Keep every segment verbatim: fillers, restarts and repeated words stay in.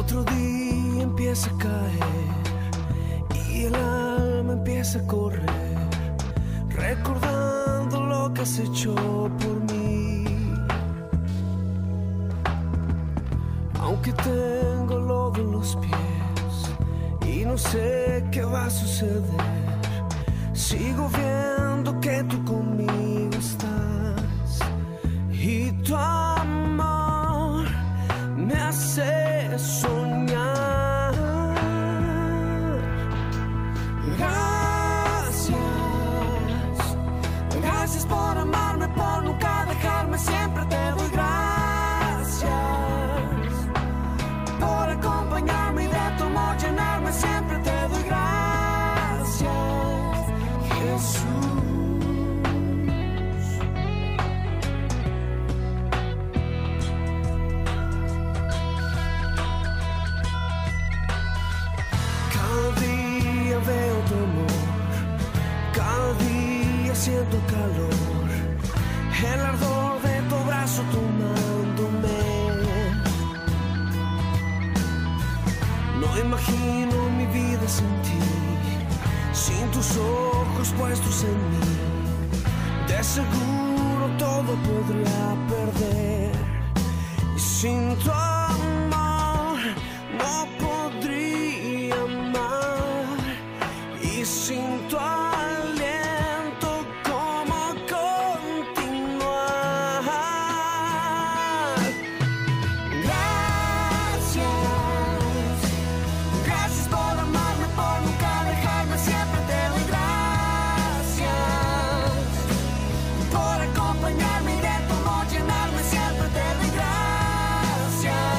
Otro día empieza a caer y el alma empieza a correr, recordando lo que has hecho por mí. Aunque tengo lodo en los pies y no sé qué va a suceder, sigo viendo que tú conmigo estás y tu amor me hace soñar. Gracias, gracias por amarme, por nunca dejarme, siempre te doy gracias. Por acompañarme y de tu amor llenarme, siempre te doy gracias, Jesús. Veo tu amor, cada día siento calor, el ardor de tu abrazo tomándome. No imagino mi vida sin ti, sin tus ojos puestos en mí. De seguro todo podría perder, y sin tu amor no podría amar. Y sin tu aliento, ¿cómo continuar? Gracias, gracias por amarme, por nunca dejarme, siempre te doy gracias. Por acompañarme y de tu amor llenarme, siempre te doy gracias.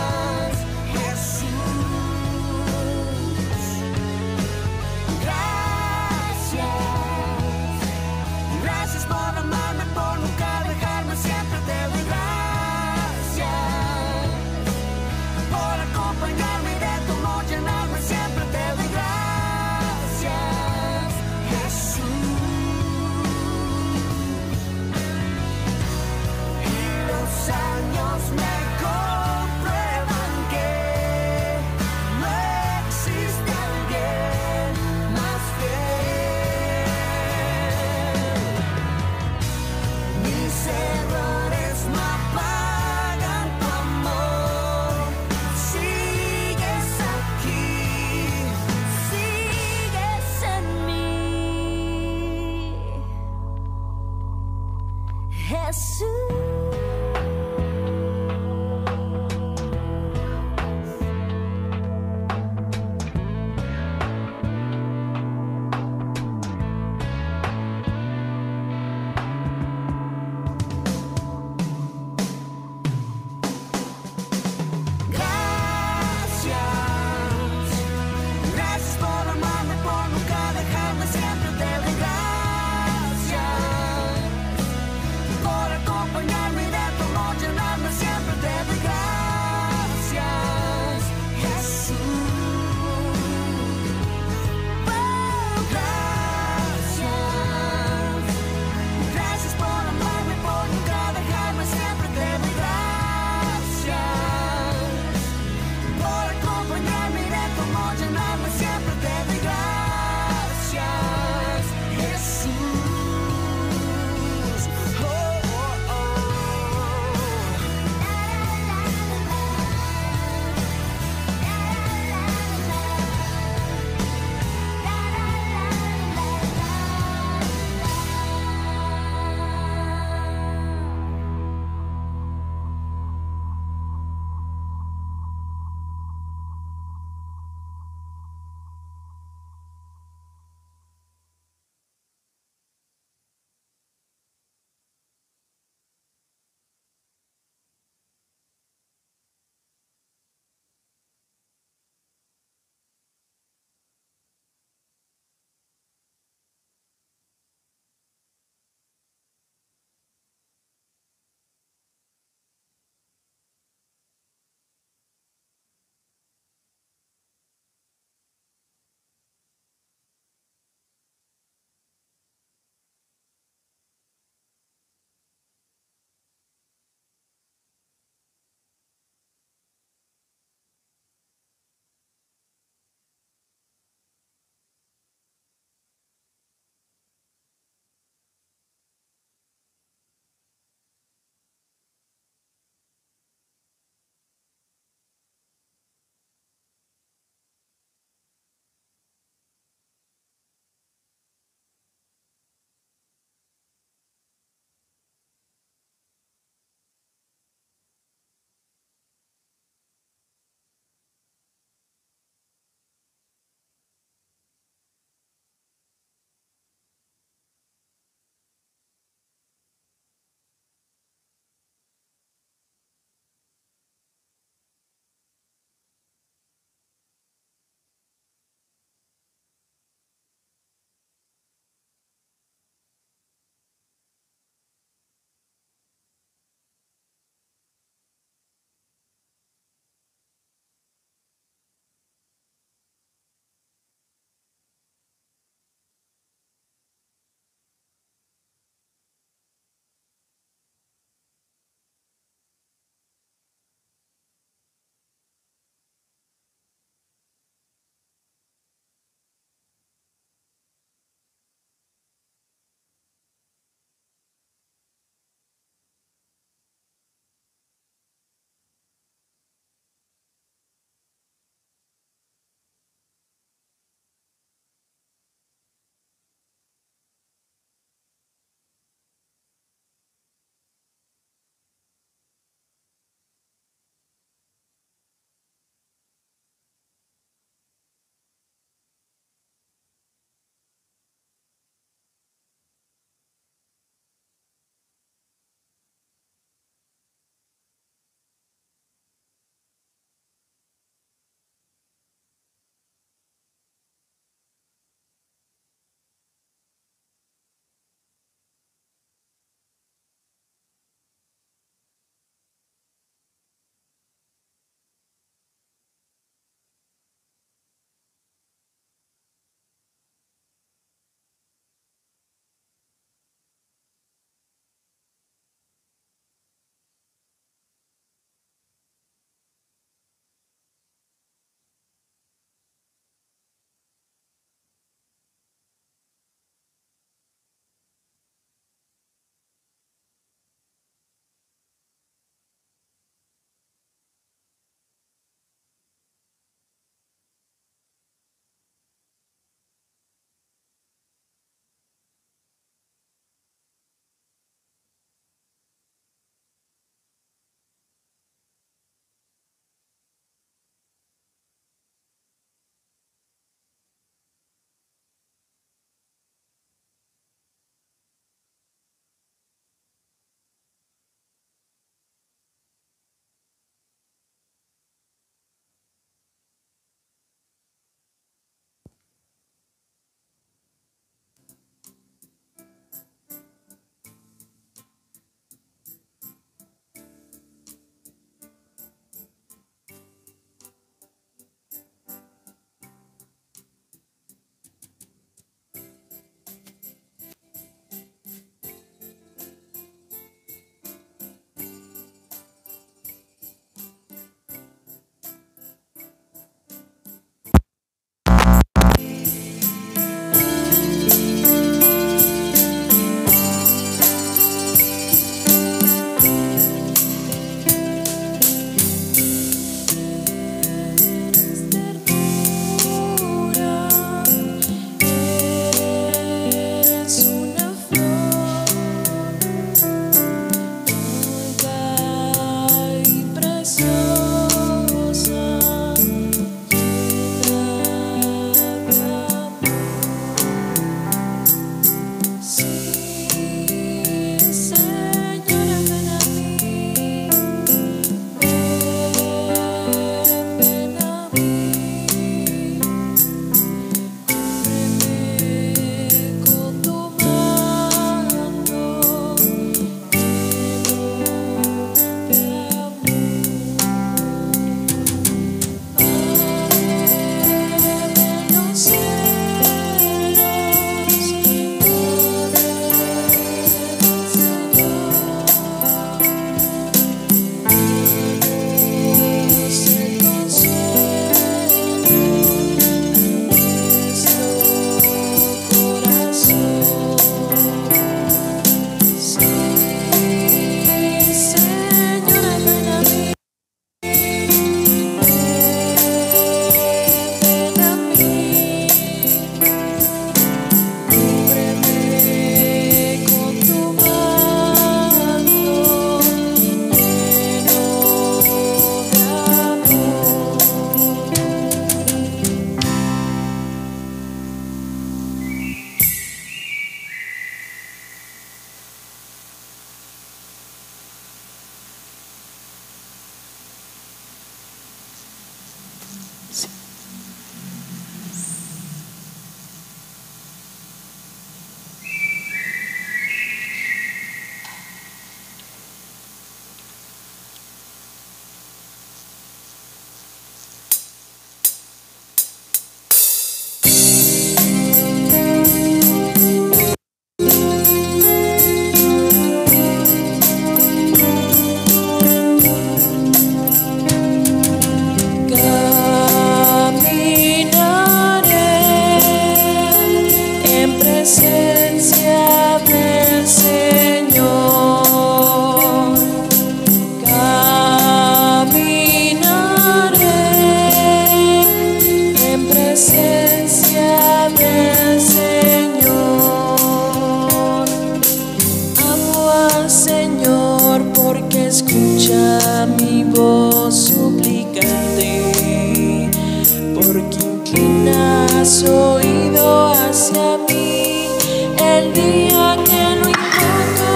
su oído hacia mí el día que lo invoco.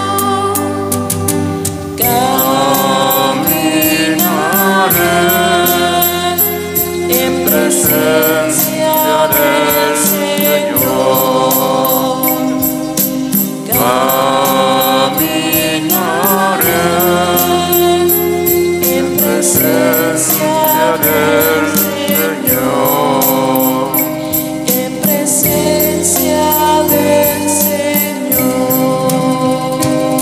Caminaré en presencia del Señor. Caminaré en presencia del Señor, en presencia del Señor.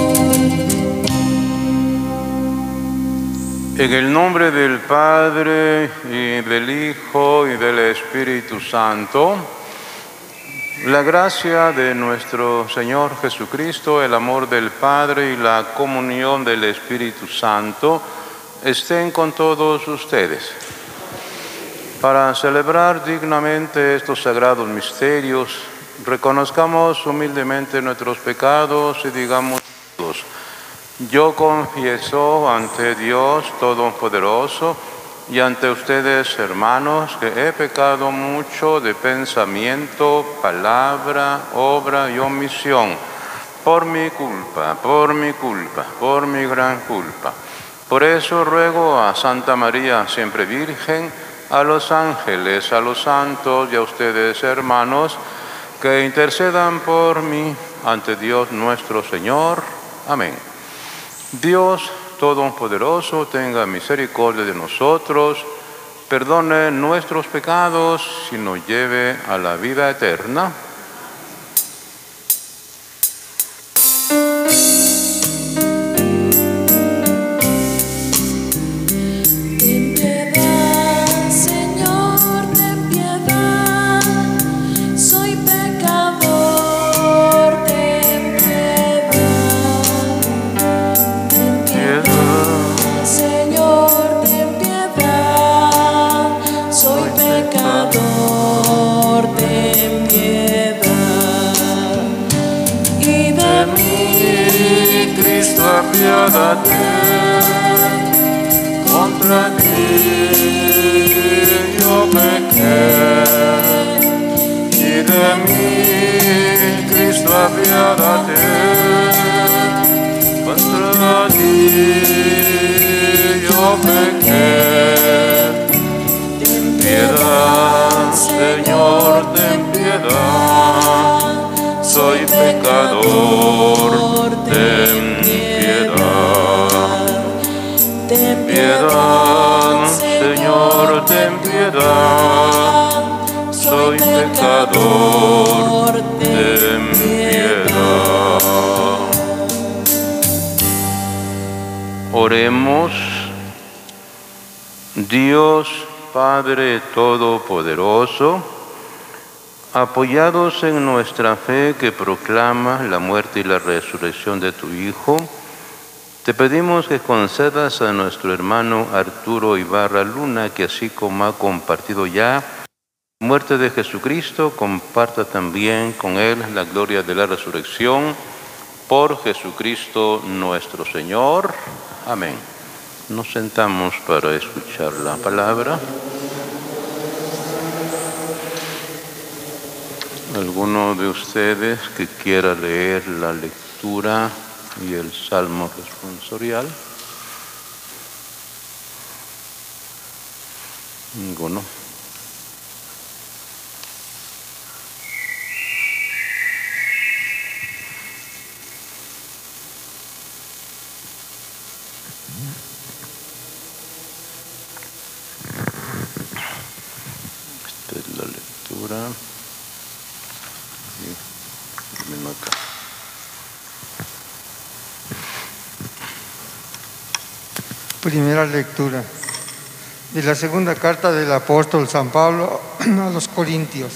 En el nombre del Padre, y del Hijo, y del Espíritu Santo, la gracia de nuestro Señor Jesucristo, el amor del Padre y la comunión del Espíritu Santo estén con todos ustedes. Para celebrar dignamente estos sagrados misterios, reconozcamos humildemente nuestros pecados y digamos todos: yo confieso ante Dios Todopoderoso y ante ustedes, hermanos, que he pecado mucho de pensamiento, palabra, obra y omisión, por mi culpa, por mi culpa, por mi gran culpa. Por eso ruego a Santa María, siempre Virgen, a los ángeles, a los santos y a ustedes, hermanos, que intercedan por mí ante Dios nuestro Señor. Amén. Dios Todopoderoso tenga misericordia de nosotros, perdone nuestros pecados y nos lleve a la vida eterna. Apiádate, contra ti yo pequé, y de mí, Cristo, apiádate, contra ti yo pequé. Ten piedad, Señor, ten piedad, soy pecador, ten Ten piedad, Señor, ten piedad, soy pecador, ten piedad. Oremos. Dios Padre Todopoderoso, apoyados en nuestra fe que proclama la muerte y la resurrección de tu Hijo, te pedimos que concedas a nuestro hermano Arturo Ibarra Luna, que así como ha compartido ya la muerte de Jesucristo, comparta también con él la gloria de la resurrección, por Jesucristo nuestro Señor. Amén. Nos sentamos para escuchar la palabra. ¿Alguno de ustedes que quiera leer la lectura y el salmo responsorial? Ninguno. Esta es la lectura. Y minuto. Primera lectura de la segunda carta del apóstol San Pablo a los Corintios.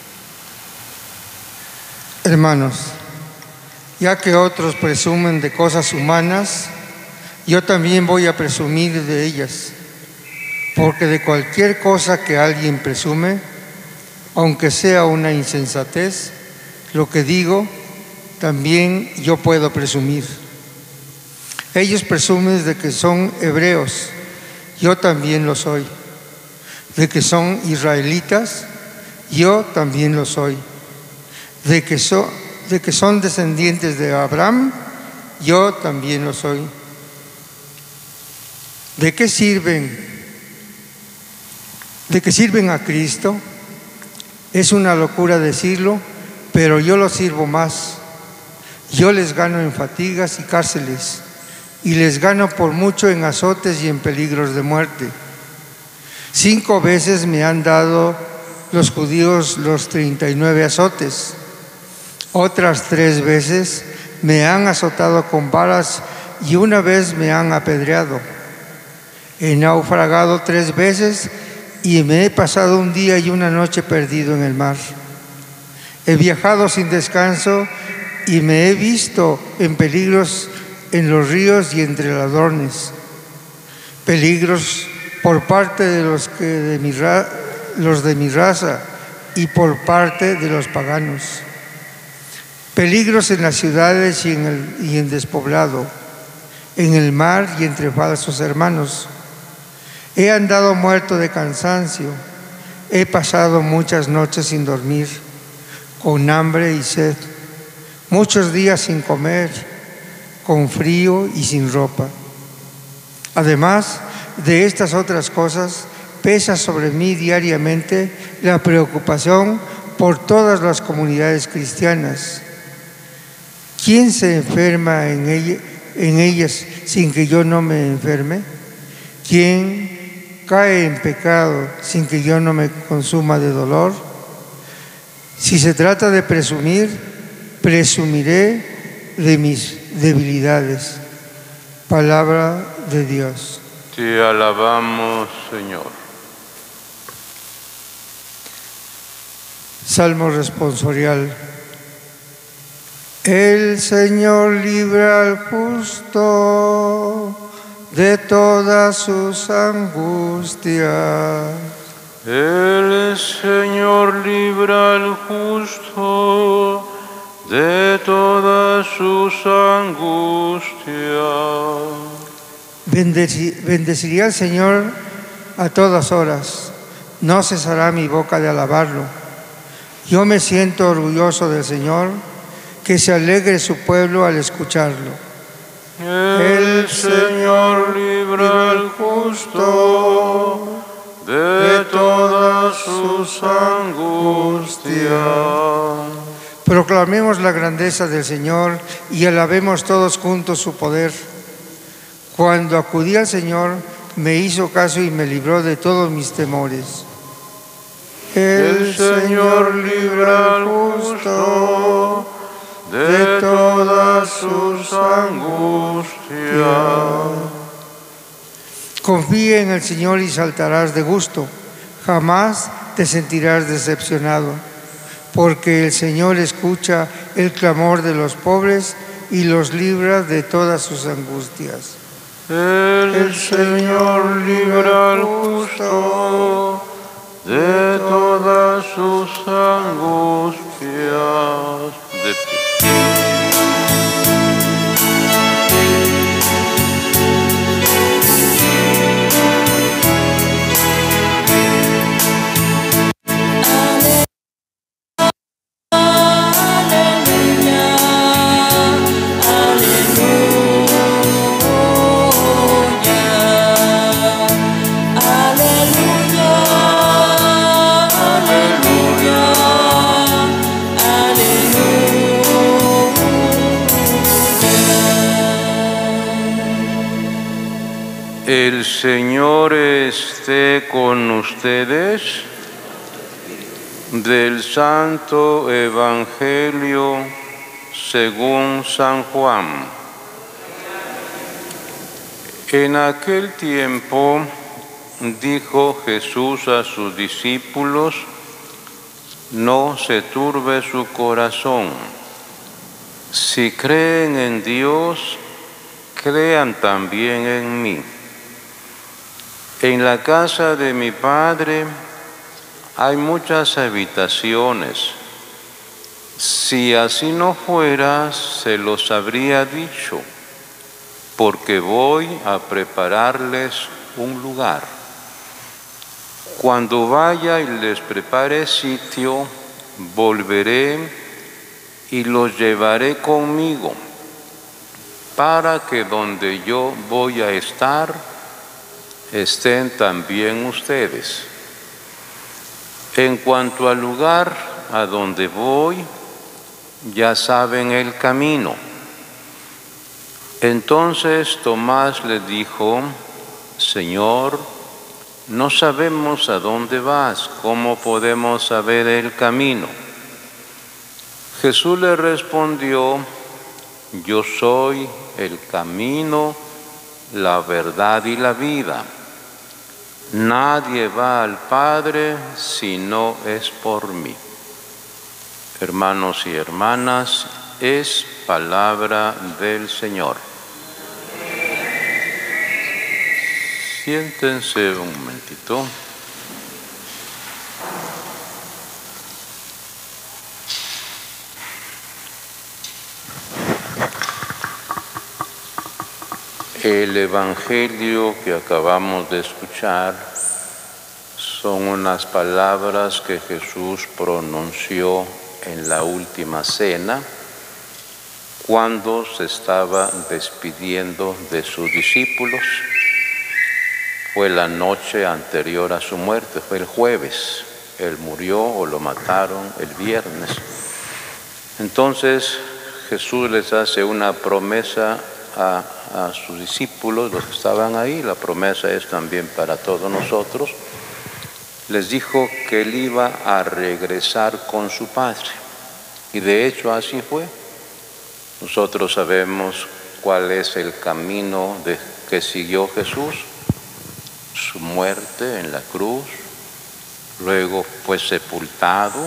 Hermanos, ya que otros presumen de cosas humanas, yo también voy a presumir de ellas, porque de cualquier cosa que alguien presume, aunque sea una insensatez, lo que digo, también yo puedo presumir. Ellos presumen de que son hebreos, yo también lo soy. De que son israelitas, yo también lo soy. De que, so, de que son descendientes de Abraham, yo también lo soy. ¿De qué sirven? ¿De qué sirven a Cristo? Es una locura decirlo, pero yo los sirvo más. Yo les gano en fatigas y cárceles, y les gano por mucho en azotes y en peligros de muerte. Cinco veces me han dado los judíos los treinta y nueve azotes. Otras tres veces me han azotado con varas y una vez me han apedreado. He naufragado tres veces y me he pasado un día y una noche perdido en el mar. He viajado sin descanso y me he visto en peligros en los ríos y entre ladrones. Peligros por parte de los, que de mi ra, los de mi raza y por parte de los paganos. Peligros en las ciudades y en el y en despoblado, en el mar y entre falsos hermanos. He andado muerto de cansancio, he pasado muchas noches sin dormir, con hambre y sed, muchos días sin comer, con frío y sin ropa. Además de estas otras cosas, pesa sobre mí diariamente la preocupación por todas las comunidades cristianas. ¿Quién se enferma en, ella, en ellas sin que yo no me enferme? ¿Quién cae en pecado sin que yo no me consuma de dolor? Si se trata de presumir, presumiré de mis debilidades. Palabra de Dios. Te alabamos, Señor. Salmo responsorial. El Señor libra al justo de todas sus angustias. El Señor libra al justo de todas sus angustias. Bendeci- bendeciré al Señor a todas horas, no cesará mi boca de alabarlo. Yo me siento orgulloso del Señor, que se alegre su pueblo al escucharlo. El Señor libra al justo de todas sus angustias. Proclamemos la grandeza del Señor y alabemos todos juntos su poder. Cuando acudí al Señor, me hizo caso y me libró de todos mis temores. El Señor libra al justo de todas sus angustias. Confía en el Señor y saltarás de gusto. Jamás te sentirás decepcionado, porque el Señor escucha el clamor de los pobres y los libra de todas sus angustias. El Señor libra al justo de todas sus angustias. De pie. El Señor esté con ustedes. Del Santo Evangelio según San Juan. En aquel tiempo dijo Jesús a sus discípulos: no se turbe su corazón. Si creen en Dios, crean también en mí. En la casa de mi Padre hay muchas habitaciones. Si así no fuera, se los habría dicho, porque voy a prepararles un lugar. Cuando vaya y les prepare sitio, volveré y los llevaré conmigo, para que donde yo voy a estar, estén también ustedes. En cuanto al lugar a donde voy, ya saben el camino. Entonces Tomás le dijo: Señor, no sabemos a dónde vas, ¿cómo podemos saber el camino? Jesús le respondió: Yo soy el camino, la verdad y la vida. Nadie va al Padre si no es por mí. Hermanos y hermanas, es palabra del Señor. Siéntense un momentito. El Evangelio que acabamos de escuchar son unas palabras que Jesús pronunció en la última cena, cuando se estaba despidiendo de sus discípulos. Fue la noche anterior a su muerte, fue el jueves. Él murió o lo mataron el viernes. Entonces Jesús les hace una promesa a, a sus discípulos, los que estaban ahí. La promesa es también para todos nosotros. Les dijo que él iba a regresar con su Padre. Y de hecho así fue. Nosotros sabemos cuál es el camino de, que siguió Jesús. Su muerte en la cruz, luego fue sepultado.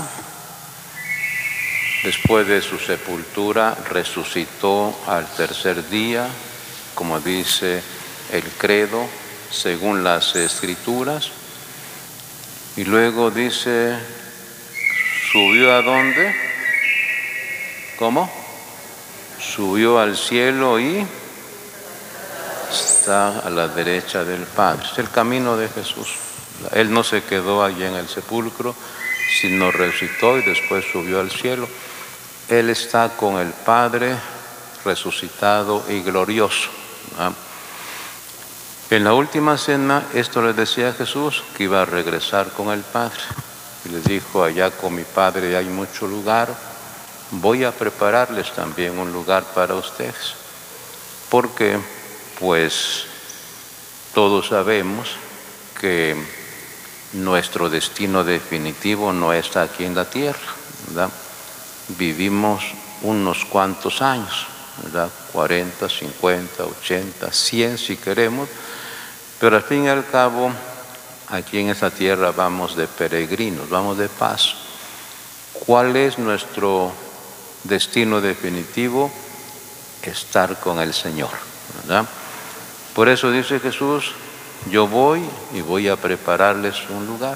Después de su sepultura resucitó al tercer día, como dice el credo, según las Escrituras. Y luego dice, ¿subió a dónde? ¿Cómo? Subió al cielo y está a la derecha del Padre. Es el camino de Jesús. Él no se quedó allí en el sepulcro, sino resucitó y después subió al cielo. Él está con el Padre resucitado y glorioso. ¿Ah? En la última cena, esto le decía Jesús, que iba a regresar con el Padre. Y les dijo: allá con mi Padre hay mucho lugar, voy a prepararles también un lugar para ustedes. Porque, pues, todos sabemos que nuestro destino definitivo no está aquí en la tierra, ¿verdad? Vivimos unos cuantos años, ¿verdad? cuarenta, cincuenta, ochenta, cien si queremos, pero al fin y al cabo, aquí en esta tierra vamos de peregrinos, vamos de paso. ¿Cuál es nuestro destino definitivo? Estar con el Señor, ¿verdad? Por eso dice Jesús: yo voy y voy a prepararles un lugar.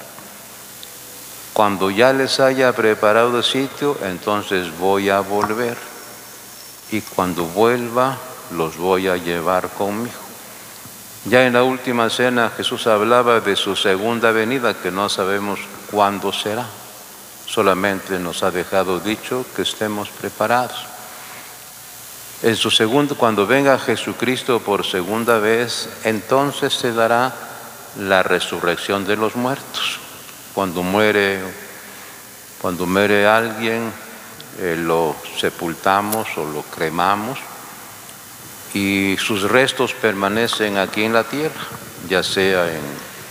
Cuando ya les haya preparado el sitio, entonces voy a volver. Y cuando vuelva, los voy a llevar conmigo. Ya en la última cena Jesús hablaba de su segunda venida, que no sabemos cuándo será. Solamente nos ha dejado dicho que estemos preparados. En su segundo, cuando venga Jesucristo por segunda vez, entonces se dará la resurrección de los muertos. Cuando muere, cuando muere alguien, eh, lo sepultamos o lo cremamos y sus restos permanecen aquí en la tierra, ya sea en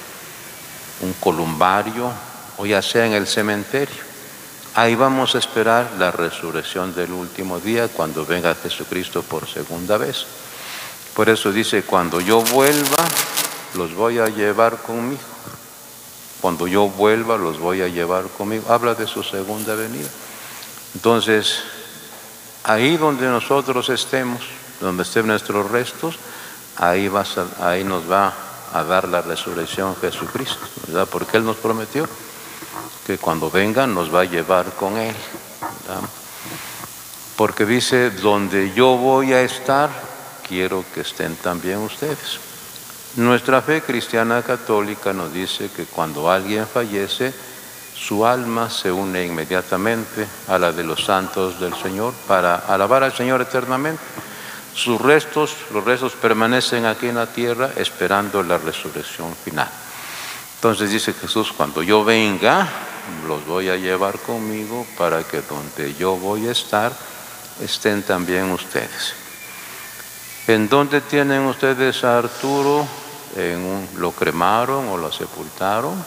un columbario o ya sea en el cementerio. Ahí vamos a esperar la resurrección del último día, cuando venga Jesucristo por segunda vez. Por eso dice: cuando yo vuelva, los voy a llevar conmigo. Cuando yo vuelva, los voy a llevar conmigo. Habla de su segunda venida. Entonces, ahí donde nosotros estemos, donde estén nuestros restos, ahí, va a, ahí nos va a dar la resurrección Jesucristo, ¿verdad? Porque Él nos prometió que cuando venga nos va a llevar con Él, ¿verdad? Porque dice: donde yo voy a estar, quiero que estén también ustedes. Nuestra fe cristiana católica nos dice que cuando alguien fallece, su alma se une inmediatamente a la de los santos del Señor para alabar al Señor eternamente. Sus restos, los restos permanecen aquí en la tierra esperando la resurrección final. Entonces dice Jesús, cuando yo venga, los voy a llevar conmigo para que donde yo voy a estar, estén también ustedes. ¿En dónde tienen ustedes a Arturo? ¿En un, lo cremaron o lo sepultaron?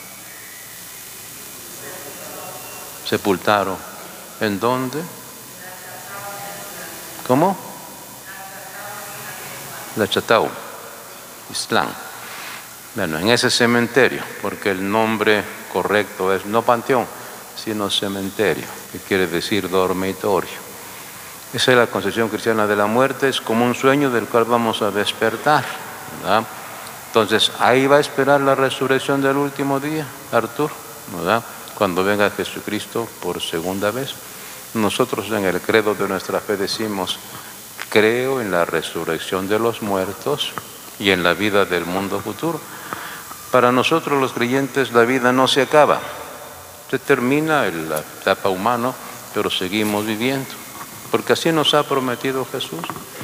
Sepultaron. ¿En dónde? ¿Cómo? La Chatau, Islán. Bueno, en ese cementerio, porque el nombre correcto es no panteón, sino cementerio, que quiere decir dormitorio. Esa es la concepción cristiana de la muerte, es como un sueño del cual vamos a despertar, ¿verdad? Entonces, ahí va a esperar la resurrección del último día, Arturo, ¿verdad? Cuando venga Jesucristo por segunda vez. Nosotros en el credo de nuestra fe decimos, creo en la resurrección de los muertos y en la vida del mundo futuro. Para nosotros los creyentes la vida no se acaba, se termina en la etapa humana, pero seguimos viviendo, porque así nos ha prometido Jesús.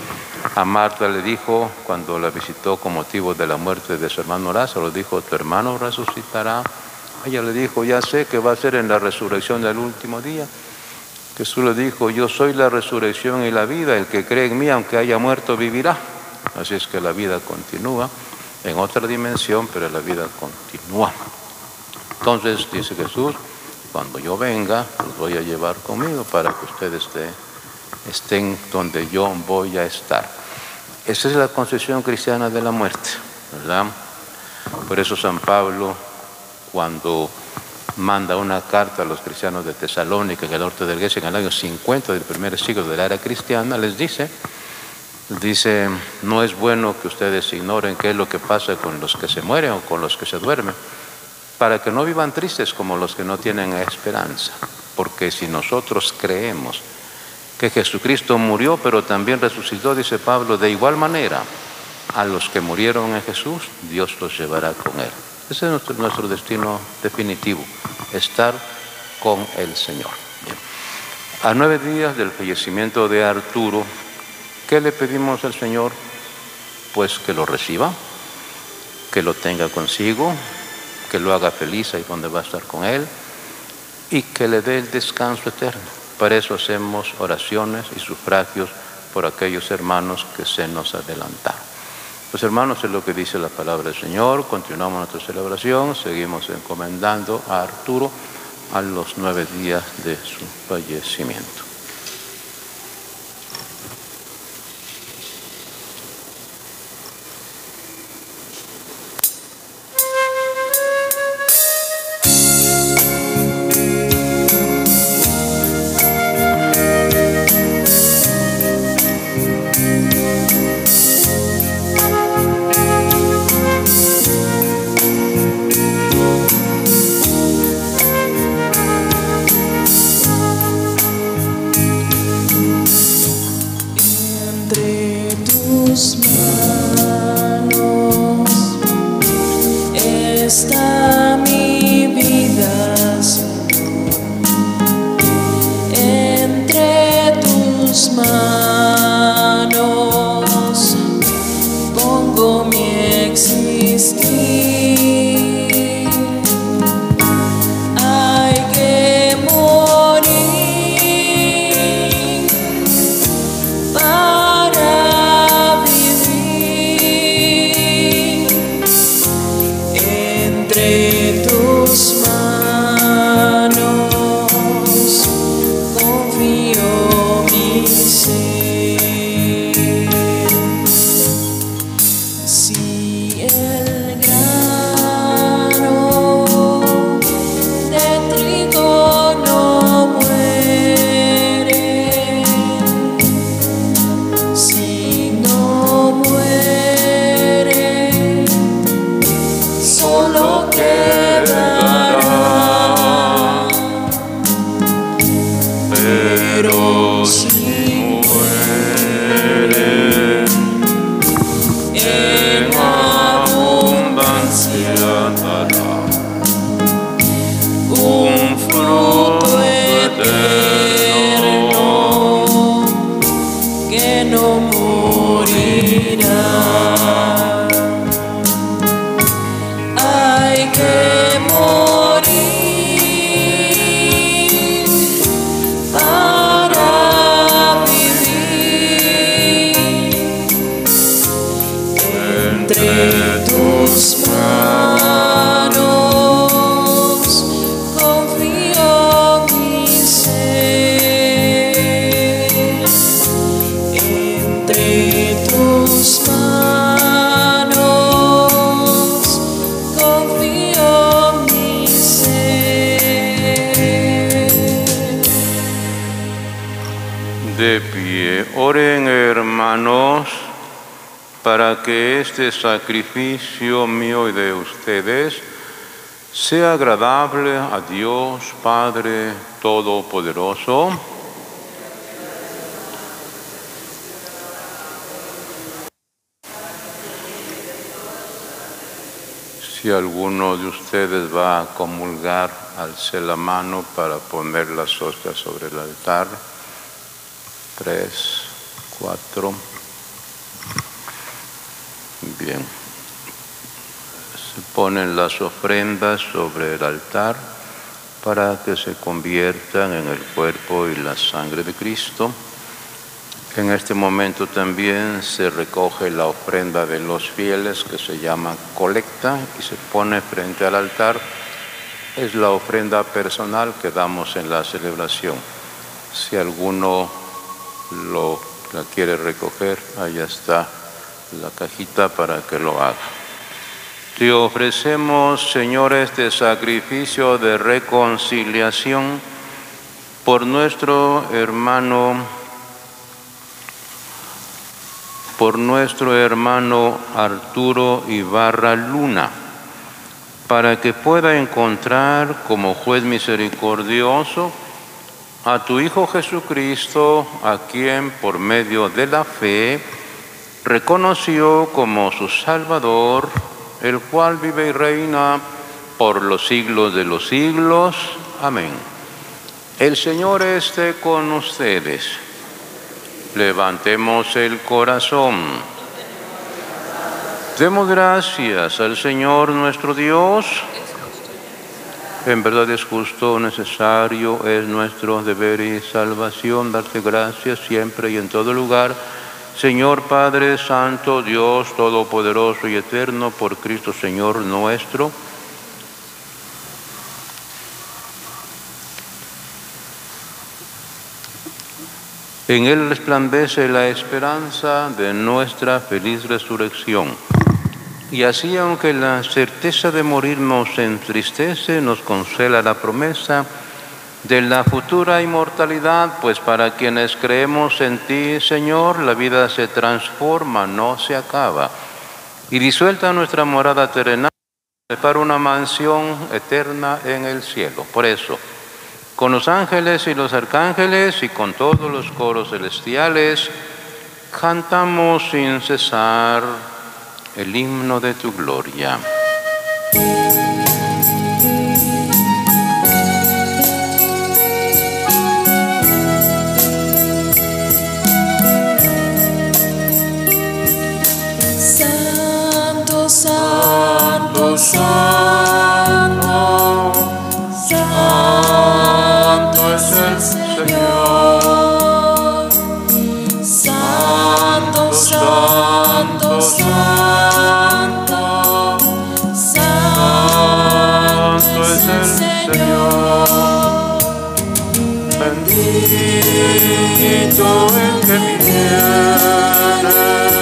A Marta le dijo, cuando la visitó con motivo de la muerte de su hermano Lázaro, dijo, tu hermano resucitará. Ella le dijo, ya sé que va a ser en la resurrección del último día. Jesús le dijo, yo soy la resurrección y la vida, el que cree en mí, aunque haya muerto, vivirá. Así es que la vida continúa en otra dimensión, pero la vida continúa. Entonces, dice Jesús, cuando yo venga, los voy a llevar conmigo para que ustedes estén, estén donde yo voy a estar. Esa es la concepción cristiana de la muerte, ¿verdad? Por eso San Pablo, cuando manda una carta a los cristianos de Tesalónica, en el norte de la iglesia, en el año cincuenta del primer siglo de la era cristiana, les dice, dice, no es bueno que ustedes ignoren qué es lo que pasa con los que se mueren o con los que se duermen, para que no vivan tristes como los que no tienen esperanza. Porque si nosotros creemos que Jesucristo murió, pero también resucitó, dice Pablo, de igual manera, a los que murieron en Jesús, Dios los llevará con Él. Ese es nuestro, nuestro destino definitivo, estar con el Señor. Bien. A nueve días del fallecimiento de Arturo, ¿qué le pedimos al Señor? Pues que lo reciba, que lo tenga consigo, que lo haga feliz ahí donde va a estar con Él y que le dé el descanso eterno. Para eso hacemos oraciones y sufragios por aquellos hermanos que se nos adelantaron. Pues hermanos, es lo que dice la palabra del Señor. Continuamos nuestra celebración, seguimos encomendando a Arturo a los nueve días de su fallecimiento. De pie, oren hermanos, para que este sacrificio mío y de ustedes sea agradable a Dios Padre Todopoderoso. Si alguno de ustedes va a comulgar, alce la mano para poner las hostias sobre el altar. Tres, cuatro. Bien. Se ponen las ofrendas sobre el altar para que se conviertan en el cuerpo y la sangre de Cristo. En este momento también se recoge la ofrenda de los fieles, que se llama colecta, y se pone frente al altar. Es la ofrenda personal que damos en la celebración. Si alguno lo la quiere recoger, allá está la cajita para que lo haga. Te ofrecemos, Señor, este sacrificio de reconciliación por nuestro hermano, por nuestro hermano Arturo Ibarra Luna, para que pueda encontrar como juez misericordioso a tu Hijo Jesucristo, a quien por medio de la fe reconoció como su Salvador, el cual vive y reina por los siglos de los siglos. Amén. El Señor esté con ustedes. Levantemos el corazón. Demos gracias al Señor nuestro Dios. En verdad es justo, necesario, es nuestro deber y salvación darte gracias siempre y en todo lugar, Señor Padre Santo, Dios Todopoderoso y Eterno, por Cristo Señor nuestro. En Él resplandece la esperanza de nuestra feliz resurrección. Y así, aunque la certeza de morir nos entristece, nos consuela la promesa de la futura inmortalidad, pues para quienes creemos en ti, Señor, la vida se transforma, no se acaba. Y disuelta nuestra morada terrenal, para una mansión eterna en el cielo. Por eso, con los ángeles y los arcángeles y con todos los coros celestiales, cantamos sin cesar el himno de tu gloria. Santo, santo, santo, santo es el Señor. Santo, santo, santo, santo es el Señor. Bendito el que viene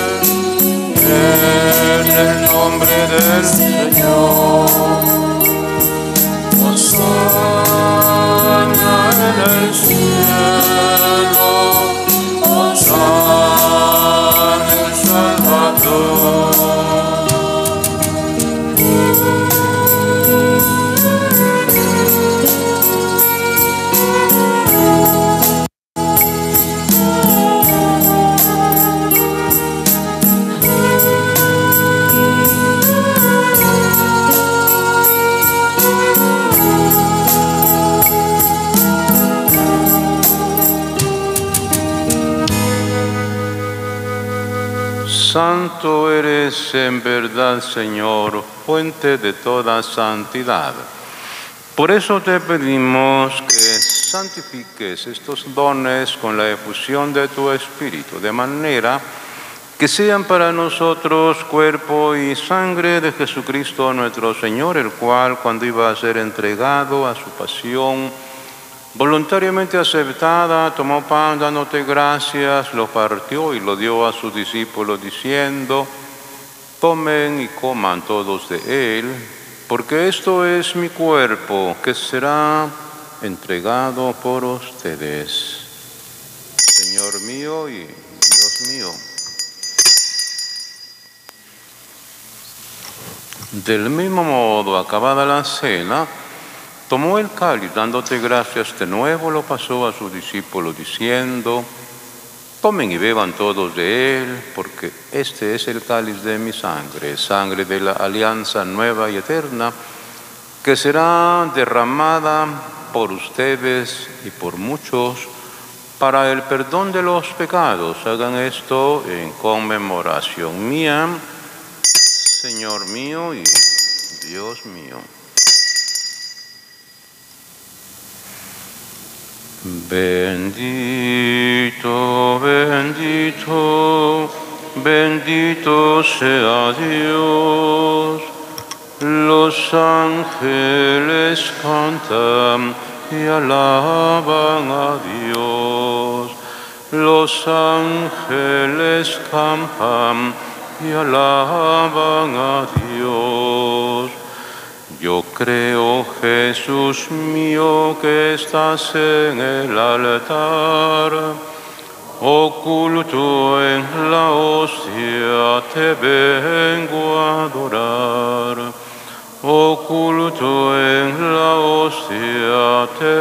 en el nombre del Señor. Hosana en el cielo, Hosana el Salvador. Santo eres en verdad, Señor, fuente de toda santidad. Por eso te pedimos que santifiques estos dones con la efusión de tu Espíritu, de manera que sean para nosotros cuerpo y sangre de Jesucristo nuestro Señor, el cual, cuando iba a ser entregado a su pasión, voluntariamente aceptada, tomó pan, dándote gracias, lo partió y lo dio a sus discípulos, diciendo: tomen y coman todos de él, porque esto es mi cuerpo, que será entregado por ustedes. Señor, mío y Dios mío. Del mismo modo, acabada la cena, tomó el cáliz, dándote gracias de nuevo, lo pasó a sus discípulos diciendo: tomen y beban todos de él, porque este es el cáliz de mi sangre, sangre de la alianza nueva y eterna, que será derramada por ustedes y por muchos para el perdón de los pecados. Hagan esto en conmemoración mía. Señor mío y Dios mío. Bendito, bendito, bendito sea Dios. Los ángeles cantan y alaban a Dios. Los ángeles cantan y alaban a Dios. Yo creo, Jesús mío, que estás en el altar, oculto en la hostia, te vengo a adorar. Oculto en la hostia, te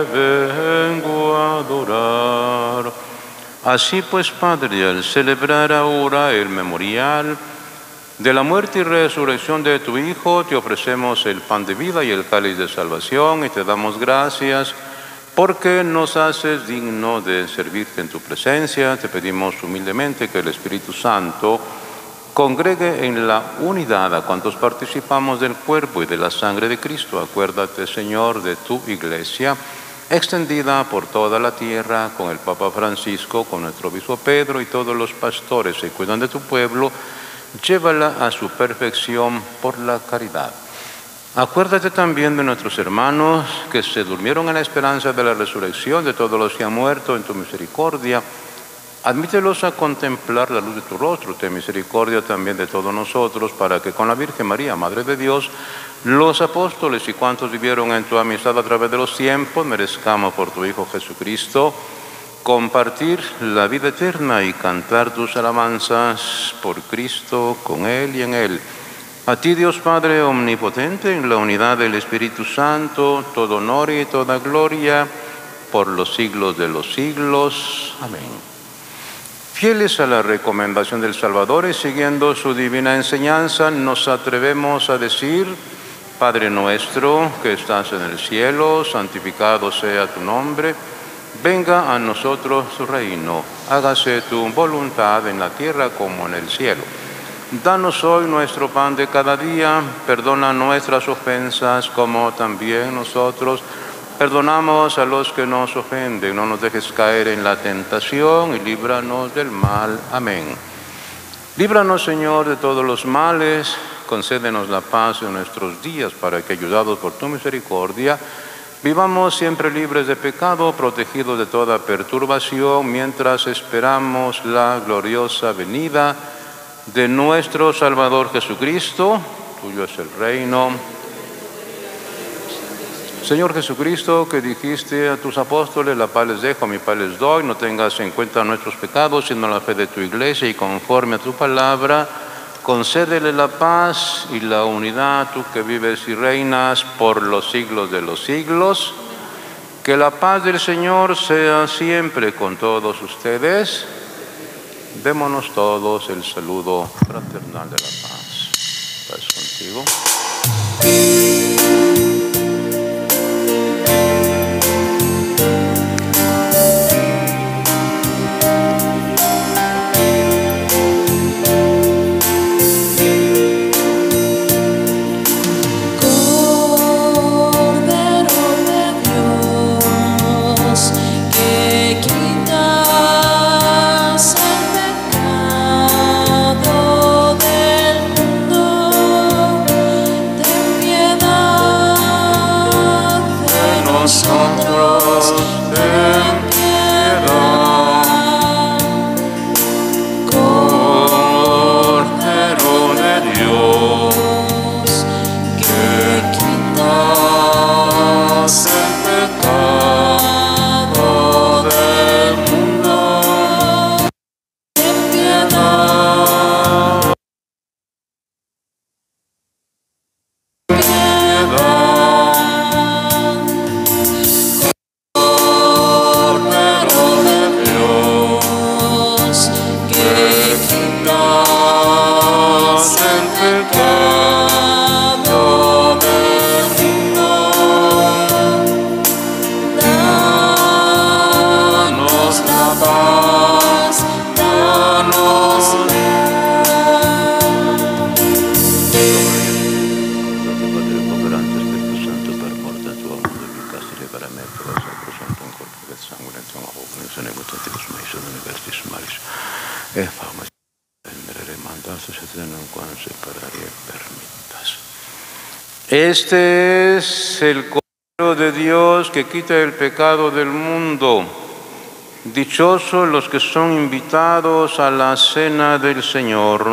vengo a adorar. Así pues, Padre, al celebrar ahora el memorial de la muerte y resurrección de tu Hijo, te ofrecemos el pan de vida y el cáliz de salvación y te damos gracias porque nos haces digno de servirte en tu presencia. Te pedimos humildemente que el Espíritu Santo congregue en la unidad a cuantos participamos del cuerpo y de la sangre de Cristo. Acuérdate, Señor, de tu Iglesia, extendida por toda la tierra, con el Papa Francisco, con nuestro obispo Pedro y todos los pastores que cuidan de tu pueblo. Llévala a su perfección por la caridad. Acuérdate también de nuestros hermanos que se durmieron en la esperanza de la resurrección, de todos los que han muerto en tu misericordia. Admítelos a contemplar la luz de tu rostro. Ten misericordia también de todos nosotros, para que con la Virgen María, Madre de Dios, los apóstoles y cuantos vivieron en tu amistad a través de los tiempos, merezcamos por tu Hijo Jesucristo compartir la vida eterna y cantar tus alabanzas por Cristo, con Él y en Él. A ti, Dios Padre omnipotente, en la unidad del Espíritu Santo, todo honor y toda gloria por los siglos de los siglos. Amén. Fieles a la recomendación del Salvador y siguiendo su divina enseñanza, nos atrevemos a decir: Padre nuestro que estás en el cielo, santificado sea tu nombre. Venga a nosotros tu reino, hágase tu voluntad en la tierra como en el cielo. Danos hoy nuestro pan de cada día, perdona nuestras ofensas como también nosotros perdonamos a los que nos ofenden. No nos dejes caer en la tentación y líbranos del mal. Amén. Líbranos, Señor, de todos los males, concédenos la paz en nuestros días, para que, ayudados por tu misericordia, vivamos siempre libres de pecado, protegidos de toda perturbación, mientras esperamos la gloriosa venida de nuestro Salvador Jesucristo. Tuyo es el reino. Señor Jesucristo, que dijiste a tus apóstoles: la paz les dejo, mi paz les doy, no tengas en cuenta nuestros pecados, sino la fe de tu Iglesia, y conforme a tu palabra, concédele la paz y la unidad, tú que vives y reinas por los siglos de los siglos. Que la paz del Señor sea siempre con todos ustedes. Démonos todos el saludo fraternal de la paz. Paz contigo. Del mundo, ten piedad. Este es el Cordero de Dios que quita el pecado del mundo. Dichosos los que son invitados a la cena del Señor.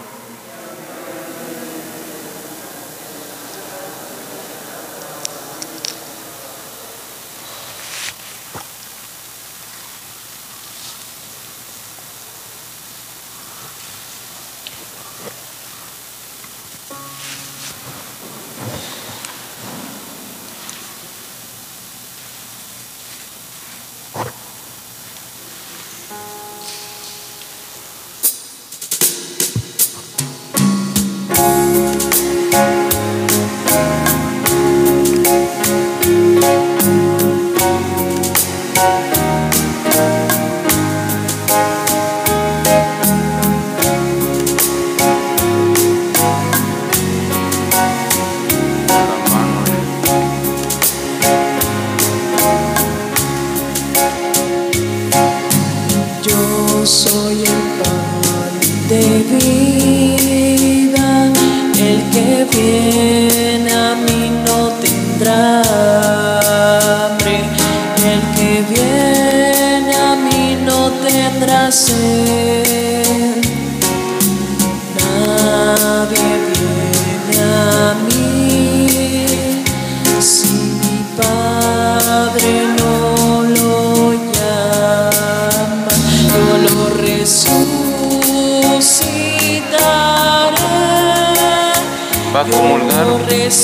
Va a comulgar. Yo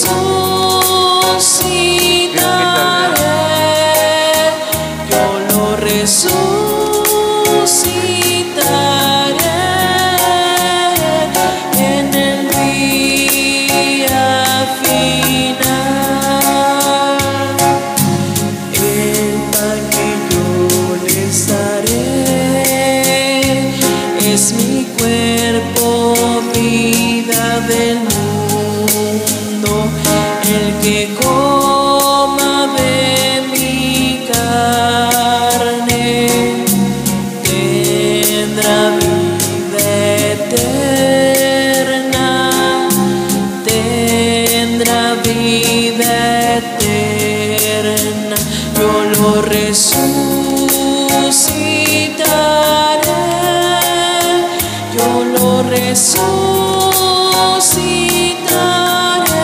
resucitaré, yo lo resucitaré en el día final. El pan que yo les daré es mi cuerpo, vida del mundo. El que coma de mi carne tendrá vida eterna, tendrá vida eterna. Yo lo resucitaré, yo lo resucitaré.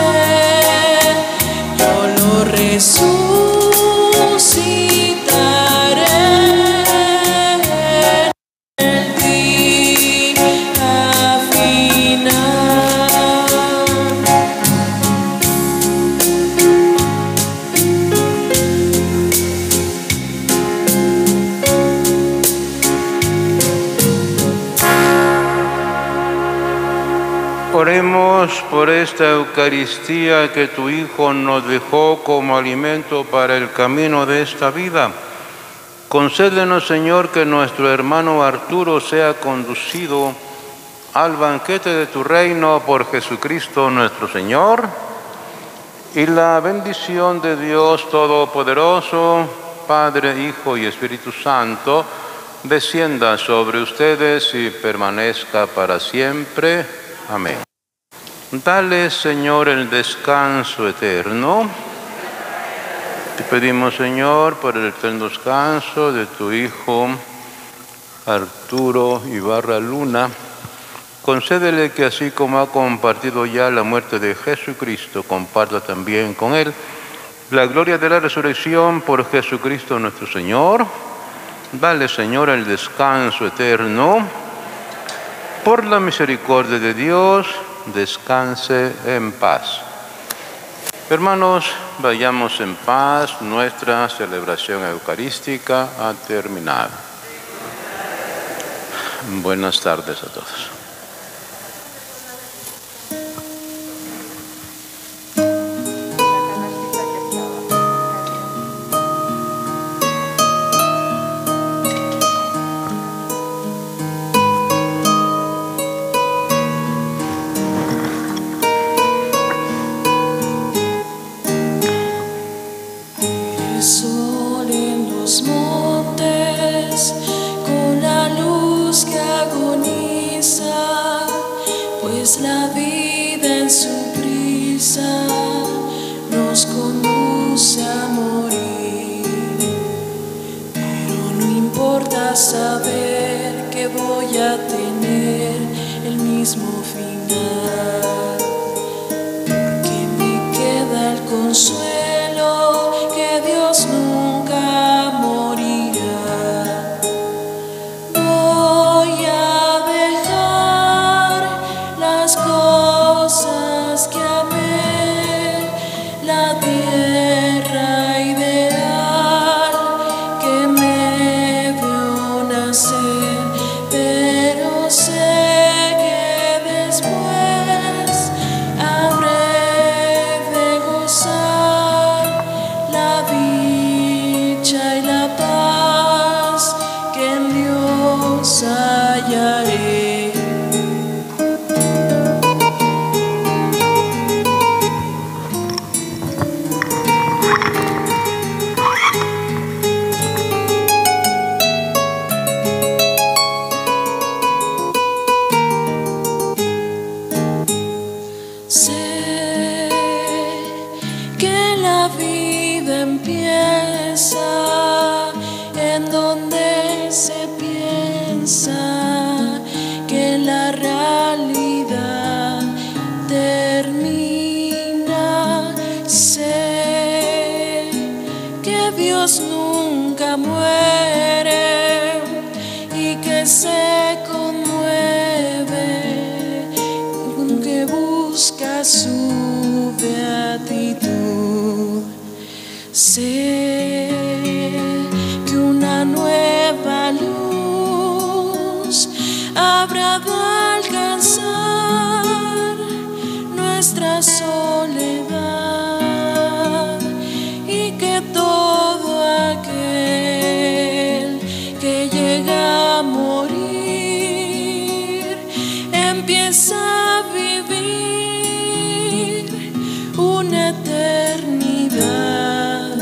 Resucitaré en el día final. Oremos por esta Eucaristía que tu Hijo nos dejó como alimento para el camino de esta vida. Concédenos, Señor, que nuestro hermano Arturo sea conducido al banquete de tu reino por Jesucristo nuestro Señor. Y la bendición de Dios Todopoderoso, Padre, Hijo y Espíritu Santo, descienda sobre ustedes y permanezca para siempre. Amén. Dale, Señor, el descanso eterno. Te pedimos, Señor, por el eterno descanso de tu Hijo Arturo Ibarra Luna. Concédele que así como ha compartido ya la muerte de Jesucristo, comparta también con él la gloria de la resurrección por Jesucristo nuestro Señor. Dale, Señor, el descanso eterno. Por la misericordia de Dios, descanse en paz. Hermanos, vayamos en paz. Nuestra celebración eucarística ha terminado. Buenas tardes a todos. Con la luz que hago la vida en su prisa nos conduce a morir. Pero no importa saber que voy a tener el mismo final, porque me queda el consuelo que Dios nunca morirá. Voy a dejar las cosas que amé, la tierra ideal que me vio nacer, pero sé que después habré de gozar la dicha y la paz que en Dios hallaré. Sé que la vida empieza en donde se piensa que la realidad termina. Sé que Dios nunca muere y que se conmueve, que busca su beatitud. Sé que una nueva luz habrá de alcanzar nuestra soledad y que todo aquel que llega a morir empieza a vivir una eternidad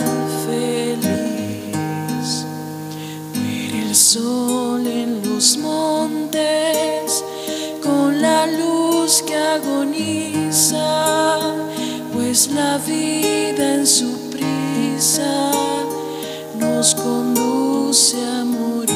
feliz. Muere el sol en los montes con la luz que agoniza, pues la vida en su prisa nos conduce a morir.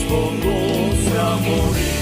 con goce a morir.